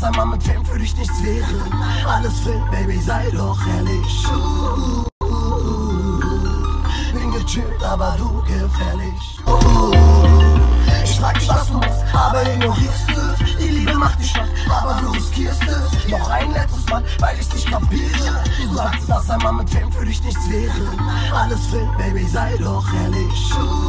einmal mit Fame für dich nichts wäre. Alles fit, Baby, sei doch ehrlich. Bin gechillt, aber du gefährlich. Ich frag dich, was du musst, aber ignorierst es. Die Liebe macht dich schwach, aber du riskierst es. Noch ein letztes Mal, weil ich's nicht kapiere. Du sagst, dass einmal mit Fame für dich nichts wäre. Alles fit, Baby, sei doch ehrlich.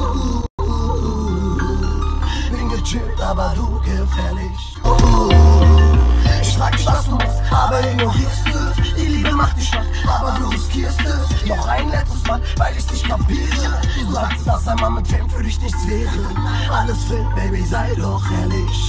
Bin gechillt, aber du gefährlich. Ich frag dich, was du musst, aber ignorierst es. Die Liebe macht dich schwach, aber du riskierst es. Noch ein letztes Mal, weil ich's nicht kapiere. Du sagst, dass einmal mit Fame für dich nichts wäre. Alles fit, Baby, sei doch ehrlich.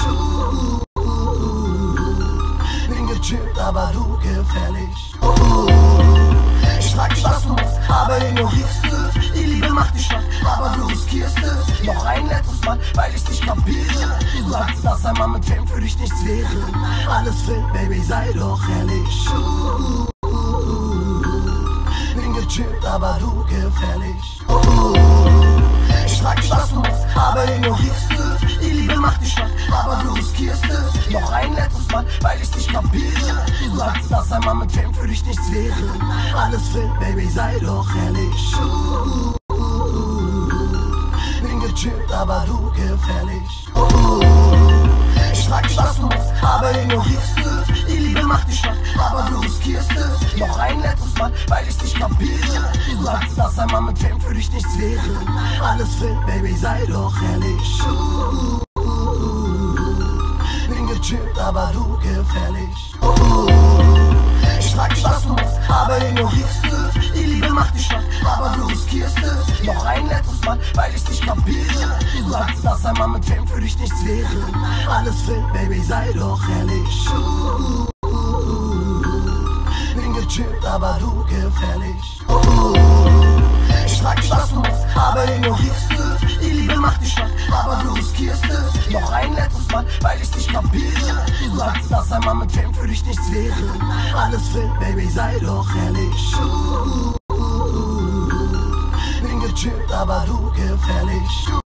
Bin gechillt, aber du gefährlich. Ich frag dich, was du musst, aber ignorierst es. Die Liebe macht dich schwach, aber du riskierst es. Noch ein letztes Mal, weil ich's nicht kapiere. Du sagst, dass einmal mit Fame für dich nichts wäre. Alles fit, Baby, sei doch ehrlich. Bin gechillt, aber du gefährlich. Ich frag dich, was du musst, aber ignorierst es. Die Liebe macht dich schwach, aber du riskierst es. Noch ein letztes Mal, weil ich's nicht kapiere. Du sagst, dass einmal mit Fame für dich nichts wäre. Alles fit, Baby, sei doch ehrlich. Bin gechillt, aber du gefährlich. Ich frag dich, was du musst, aber ignorierst es. Die Liebe macht dich schwach, aber du riskierst es. Noch ein letztes Mal, weil ich's nicht kapiere. Du sagst, dass einmal mit Fame für dich nichts wäre. Alles fit, Baby, sei doch ehrlich. Bin gechillt, aber du gefährlich. Ich frag dich, was du musst, aber ignorierst es. Die Liebe macht dich schwach, aber du riskierst es. Noch ein letztes Mal, weil ich's nicht kapiere. Du sagst, dass einmal mit Fame für dich nichts wäre. Alles fit, Baby, sei doch ehrlich. Bin gechillt, aber du gefährlich. Ich frag dich, was du musst, aber ignorierst es. Die Liebe macht dich schwach, aber du riskierst es. Noch ein letztes Mal, weil ich's nicht kapiere. Du sagst, dass einmal mit Fame für dich nichts wäre. Alles fit, Baby, sei doch ehrlich. Bin gechillt, aber du gefährlich.